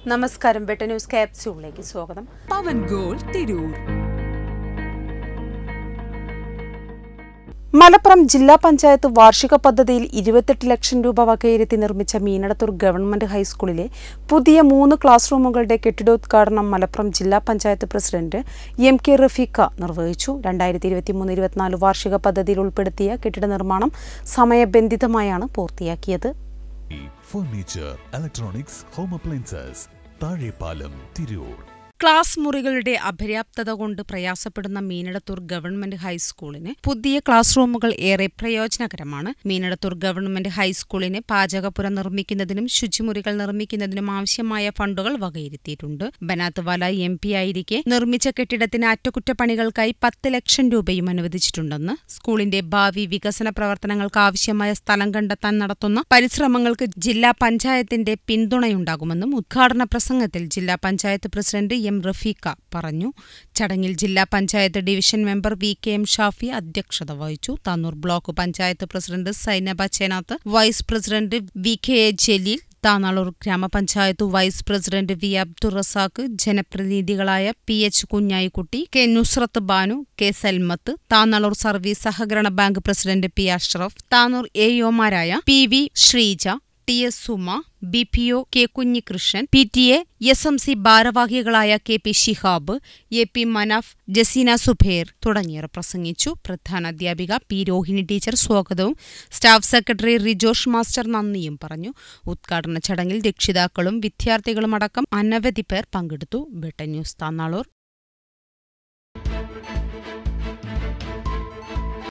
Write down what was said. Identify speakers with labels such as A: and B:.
A: നമസ്കാരം. ബെട്ട ന്യൂസ് ക്യാപ്സ്യൂളിലേക്ക് സ്വാഗതം.
B: പവൻ ഗോൾ തിരൂർ.
A: മലപ്പുറം ജില്ലാ പഞ്ചായത്ത് വാർഷിക പദ്ധതിയിൽ 28 ലക്ഷം രൂപ വകയിരുത്തി നിർമ്മിച്ച മീനടത്തൂർ ഗവൺമെന്റ് ഹൈസ്കൂളിലെ പുതിയ 3 ക്ലാസ് റൂമുകളുടെ കെട്ടിടോദ്ഘാടനം മലപ്പുറം ജില്ലാ പഞ്ചായത്ത് പ്രസിഡന്റ് എം.കെ. റഫീഖ നിർവഹിച്ചു. 2023-24 വാർഷിക പദ്ധതിയിൽ ഉൾപ്പെടുത്തിയ കെട്ടിട നിർമ്മാണം സമയബന്ധിതമായാണ് പൂർത്തിയാക്കിയത്.
C: Furniture, electronics, home appliances, Thazhepalam, Tirur.
A: Class മുറികളുടെ അപര്യാപ്തത കൊണ്ട് പ്രയാസപ്പെടുന്ന മീനടത്തൂർ ഗവൺമെന്റ് ഹൈസ്കൂളിന് പുതിയ ക്ലാസ് റൂമുകൾ ഏറെ പ്രയോജനകരമാണ്. മീനടത്തൂർ ഗവൺമെന്റ് ഹൈസ്കൂളിന് പാചകപ്പുര നിർമ്മിക്കുന്നതിനും ശുചിമുറികൾ നിർമ്മിക്കുന്നതിനും ആവശ്യമായ ഫണ്ടുകൾ വകയിരുത്തിയിട്ടുണ്ട്. ബനാത്ത് വാല MP ആയിരിക്കെ നിർമ്മിച്ച കെട്ടിടത്തിന് അറ്റകുറ്റപ്പണികൾക്കായി 10 ലക്ഷം രൂപയും അനുവദിച്ചിട്ടുണ്ടെന്ന് സ്കൂളിന്റെ ഭാവി വികസന പ്രവർത്തനങ്ങൾക്ക് ആവശ്യമായ സ്ഥലം കണ്ടെത്താൻ നടത്തുന്ന പരിശ്രമങ്ങൾക്ക് ജില്ലാ പഞ്ചായത്തിന്റെ പിന്തുണയുണ്ടാകുമെന്നും ഉദ്ഘാടന പ്രസംഗത്തിൽ ജില്ലാ പഞ്ചായത്ത് പ്രസിഡന്റ് എം. റഫീഖ പറഞ്ഞു. ചടങ്ങിൽ ജില്ലാ panchayat division member VKM Shafi അധ്യക്ഷത വഹിച്ചു. Tanur block panchayat president Sainaba Chenath, vice president VKA Jaleel, Tanalur ഗ്രാമപഞ്ചായത്ത് vice president V. Abdul Razak, ജനപ്രതിനിധികളായ PH Kunhayikutty, K. Nusrath Banu, K. Salmath, Tanalur service സഹകരണ bank president P. Ashraf, Tanur AO-മാരായ PV Sreeja, TS Suma, BPO K. Kunhikrishnan, PTA SMC ഭാരവാഹികളായ KP ഷിഹാബ്, AP മനാഫ്, ജസീന സുബൈർ തുടങ്ങിയവർ പ്രസംഗിച്ചു. പ്രധാന അധ്യാപിക P. രോഹിണി ടീച്ചർ സ്വാഗതവും സ്റ്റാഫ് സെക്രട്ടറി റിജോഷ് മാസ്റ്റർ നന്ദിയും പറഞ്ഞു. ഉദ്ഘാടന ചടങ്ങിൽ രക്ഷിതാക്കളും വിദ്യാർത്ഥികളുമടക്കം അനവധി പേർ പങ്കെടുത്തു. ബെട്ട ന്യൂസ് താനാളൂർ.